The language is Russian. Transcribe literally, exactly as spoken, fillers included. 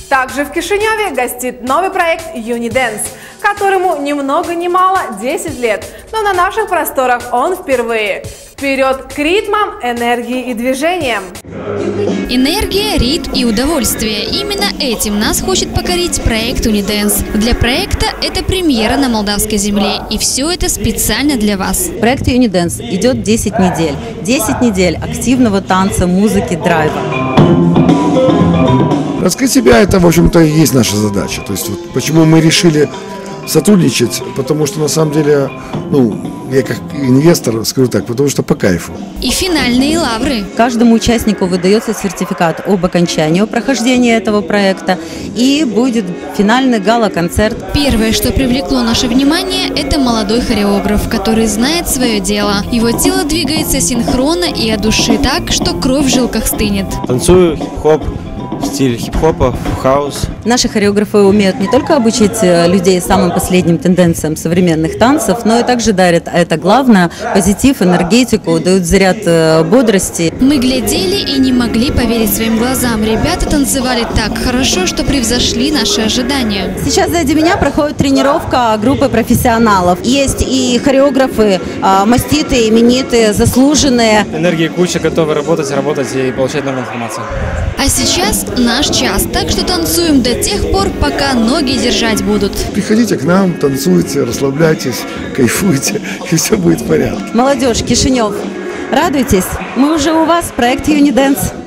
Также в Кишиневе гостит новый проект Unidance, которому ни много ни мало десять лет, но на наших просторах он впервые. Вперед к ритмам, энергии и движениям! Энергия, ритм и удовольствие. Именно этим нас хочет покорить проект Unidance. Для проекта это премьера на молдавской земле. И все это специально для вас. Проект Unidance идет десять недель. десять недель активного танца, музыки, драйва. Раскрыть себя – это, в общем-то, и есть наша задача. То есть, вот, почему мы решили сотрудничать, потому что, на самом деле, ну, я как инвестор скажу так, потому что по кайфу. И финальные лавры. Каждому участнику выдается сертификат об окончании прохождения этого проекта, и будет финальный гала-концерт. Первое, что привлекло наше внимание, это молодой хореограф, который знает свое дело. Его тело двигается синхронно и от души так, что кровь в жилках стынет. Танцую хип-хоп, стиль хип-хопа, хаус. Наши хореографы умеют не только обучить людей самым последним тенденциям современных танцев, но и также дарят, а это главное, позитив, энергетику, дают заряд бодрости. Мы глядели и не могли поверить своим глазам. Ребята танцевали так хорошо, что превзошли наши ожидания. Сейчас сзади меня проходит тренировка группы профессионалов. Есть и хореографы, маститые, именитые, заслуженные. Энергии куча, готовы работать, работать и получать новую информацию. А сейчас наш час, так что танцуем до тех пор, пока ноги держать будут. Приходите к нам, танцуйте, расслабляйтесь, кайфуйте, и все будет в порядке. Молодежь, Кишинев, радуйтесь, мы уже у вас, проект Unidance.